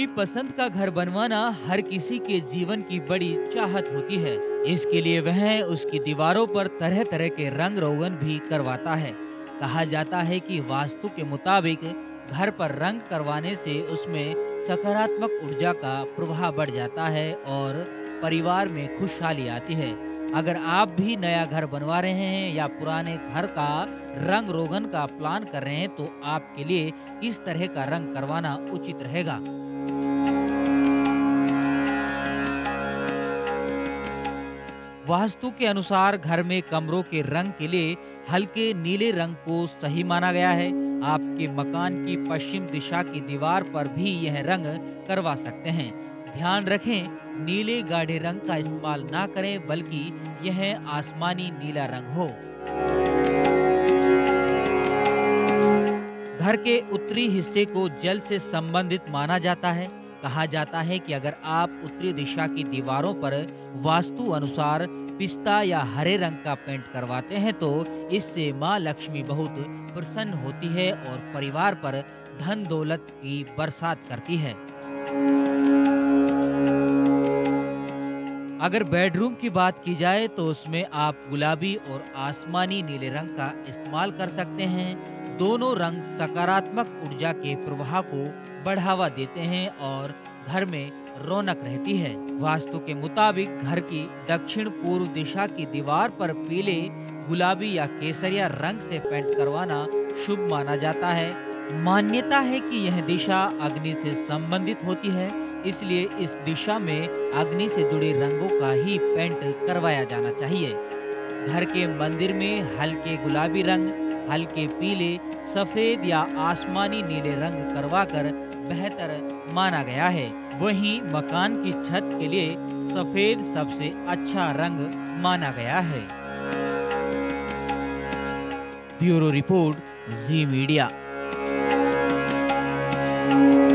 पसंद का घर बनवाना हर किसी के जीवन की बड़ी चाहत होती है। इसके लिए वह उसकी दीवारों पर तरह तरह के रंग रोगन भी करवाता है। कहा जाता है कि वास्तु के मुताबिक घर पर रंग करवाने से उसमें सकारात्मक ऊर्जा का प्रभाव बढ़ जाता है और परिवार में खुशहाली आती है। अगर आप भी नया घर बनवा रहे हैं या पुराने घर का रंग रोगन का प्लान कर रहे हैं तो आपके लिए इस तरह का रंग करवाना उचित रहेगा। वास्तु के अनुसार घर में कमरों के रंग के लिए हल्के नीले रंग को सही माना गया है। आपके मकान की पश्चिम दिशा की दीवार पर भी यह रंग करवा सकते हैं। ध्यान रखें, नीले गाढ़े रंग का इस्तेमाल ना करें बल्कि यह आसमानी नीला रंग हो। घर के उत्तरी हिस्से को जल से संबंधित माना जाता है। कहा जाता है कि अगर आप उत्तरी दिशा की दीवारों पर वास्तु अनुसार पिस्ता या हरे रंग का पेंट करवाते हैं तो इससे माँ लक्ष्मी बहुत प्रसन्न होती है और परिवार पर धन दौलत की बरसात करती है। अगर बेडरूम की बात की जाए तो उसमें आप गुलाबी और आसमानी नीले रंग का इस्तेमाल कर सकते हैं। दोनों रंग सकारात्मक ऊर्जा के प्रवाह को बढ़ावा देते हैं और घर में रौनक रहती है। वास्तु के मुताबिक घर की दक्षिण पूर्व दिशा की दीवार पर पीले, गुलाबी या केसरिया रंग से पेंट करवाना शुभ माना जाता है। मान्यता है कि यह दिशा अग्नि से संबंधित होती है, इसलिए इस दिशा में अग्नि से जुड़े रंगों का ही पेंट करवाया जाना चाहिए। घर के मंदिर में हल्के गुलाबी रंग, हल्के पीले, सफेद या आसमानी नीले रंग करवाकर बेहतर माना गया है। वहीं मकान की छत के लिए सफेद सबसे अच्छा रंग माना गया है। Bureau report, Zee media.